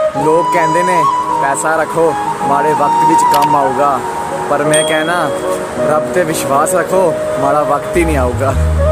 लोग कहते ने पैसा रखो माड़े वक्त विच काम आऊगा, पर मैं कहना रब ते विश्वास रखो माड़ा वक्त ही नहीं आऊगा।